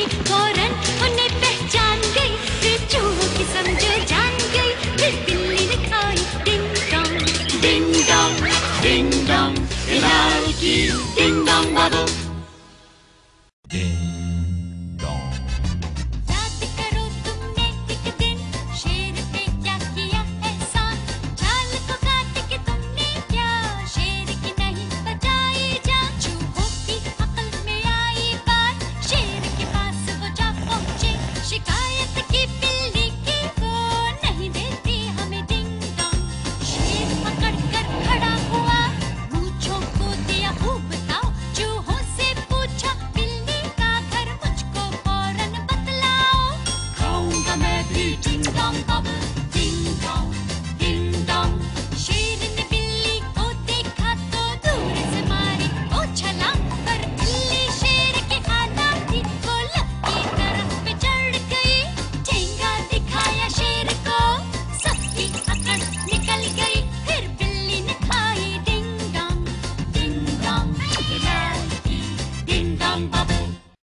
फौरन उन्हें पहचान गई, फिर चूहों की समझ जान गई, फिर बिल्ली ने खाई ding dong. Ding dong ding dong, हिलाल की डिंग डोंग बबल। याद करो तुमने एक दिन शेर पे क्या किया एहसान, चाल को काट के तुमने क्या शेर की नहीं बचाई जान। चूहों की अक्ल में आई बात, शेर के पास वो जा पहुंचे, शिकायत की बिल्ली की वो नहीं देती हमें डिंग डोंग। शेर पकड़ कर खड़ा हुआ, मूंछों को दिया खूब बताओ, चूहों से पूछा बिल्ली का घर मुझको फौरन बतलाओ। खाऊंगा मैं भी ding dong bubble, ding dong ding dong. शेर ने बिल्ली को देखा तो दूर से मारी वो छलांग, पर बिल्ली शेर के खाना थी, वो लब की तरफ पे चढ़ गई, ठेंगा दिखाया शेर को, सबकी अकड़ निकल गई, फिर बिल्ली ने खाई डिंग डोंग। डिंग डोंग हिलाल की डिंग डोंग बबल।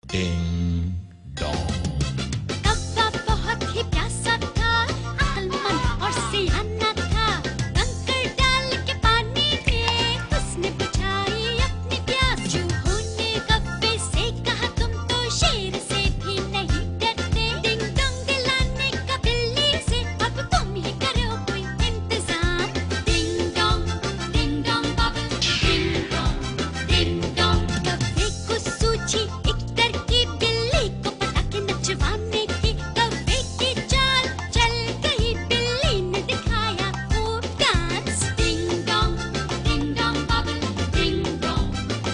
कौवा बहुत ही प्यासा था, अक्लमंद और सियाना था, कंकड़ डाल के पानी में उसने बुझाई अपनी प्यास। चूहों ने कौवे से कहा तुम तो शेर से भी नहीं डरते, डिंग डोंग दिलाने का बिल्ली से अब तुम ही करो कोई इंतजाम। Ding dong bubble, ding dong. कौवे को सूझी एक तरकीब, बिल्ली को पटा के नचवाने की, कौवे की चाल चल गई, बिल्ली ने दिखाया खूब dance. Ding dong bubble, ding dong.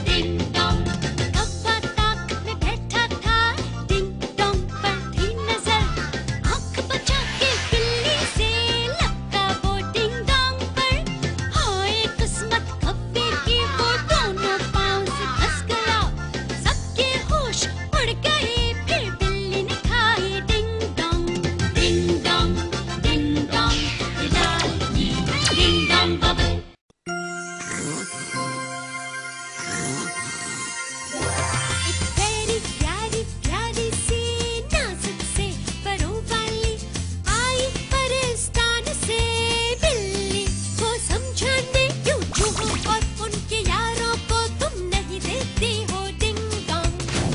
कौवा ताक में बैठा था, डिंग डोंग पर थी नजर, आंख बचा के बिल्ली से लपका वो डिंग डोंग पर। हाय किस्मत कौवे की, वो दोनों पांव से फंस गया, सबके होश उड़ गए, फिर बिल्ली ने खाई डिंग डोंग। हिलाल की डिंग डोंग बबल। एक प्यारी प्यारी प्यारी सी नाजुक से परों वाली आई परिस्तान से, बिल्ली को समझाने क्यों चूहों और उनके यारों को तुम नहीं देती हो ding dong.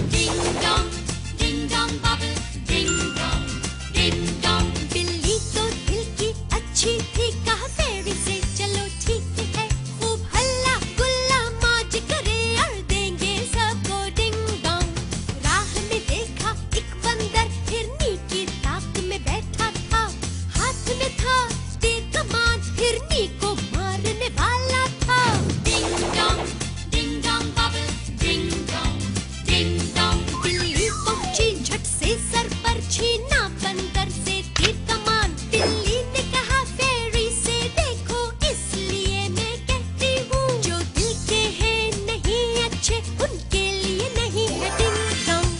Ding dong bubble, ding dong. बिल्ली तो दिल की अच्छी थी, कहा फेरी से चलो ठीक है, खूब हल्ला गुल्ला मौज करे और देंगे सबको डिंग डोंग। राह में देखा एक बंदर हिरनी की ताक में बैठा था, हाथ में था तीर कमान, हिरनी को मारने वाला था। Ding dong bubble, ding dong. बिल्ली पहुंची झट से सर पर, छीना बंदर से तीर कमान, बिल्ली ने कहा फेरी से देखो इसलिए मैं कहती हूँ, जो दिल के हैं नहीं अच्छे उनके लिए नहीं है डिंग डोंग।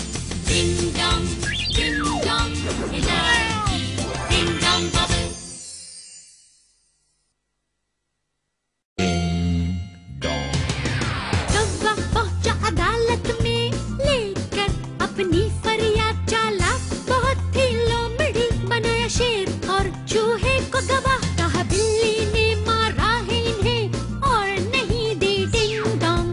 हिलाल की डिंग डोंग बबल। कौवा पहुंचा अदालत में लेकर अपनी फरियाद, चाला बहुत ही लोमड़ी बनाया शेर और चूहे को गवाह, कहा बिल्ली ने मारा है इन्हें और नहीं दी ding dong.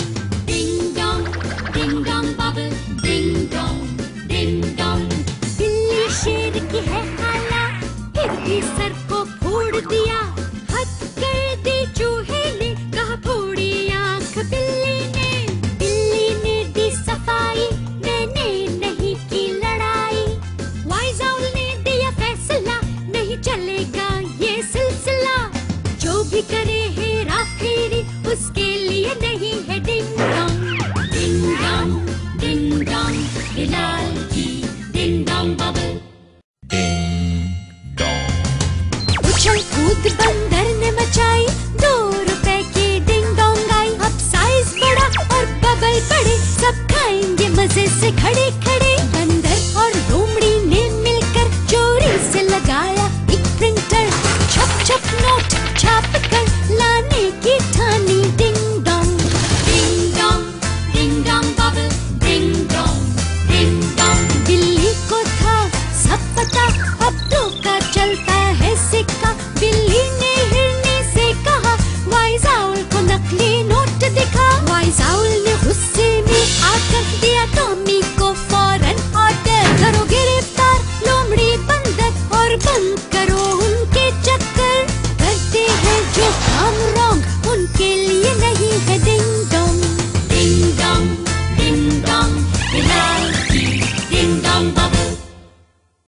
Bubble, ding dong. बिल्ली शेर की है हाला, फिर भी सर को फोड़ दिया, हद कर दी चूहे ने, कहा फोड़ी आंख बिल्ली ने दी सफाई, मैंने नहीं की लड़ाई। वाइज आउल ने दिया फैसला, नहीं चलेगा ये सिलसिला, जो भी करे हेरा फेरी उसके लिए नहीं है डिंग डोंग। हिलाल की डिंग डोंग बबल। उछल कूद बंदर ने मचाई, 2 रुपए की डिंग डोंग आई, अब साइज बड़ा और बबल बड़े, सब खाएंगे मजे से खड़े।